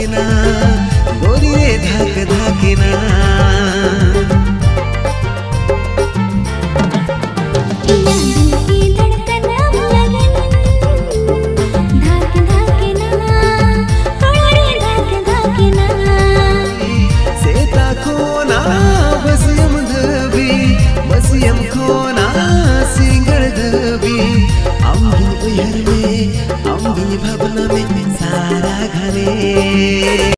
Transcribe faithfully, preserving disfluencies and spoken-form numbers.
धाकेना गोरी रे धाक धाकेना बसियम खोना सिंगड़ दबी अम्बिन उयर में अम्बिन भवना में सारा घने।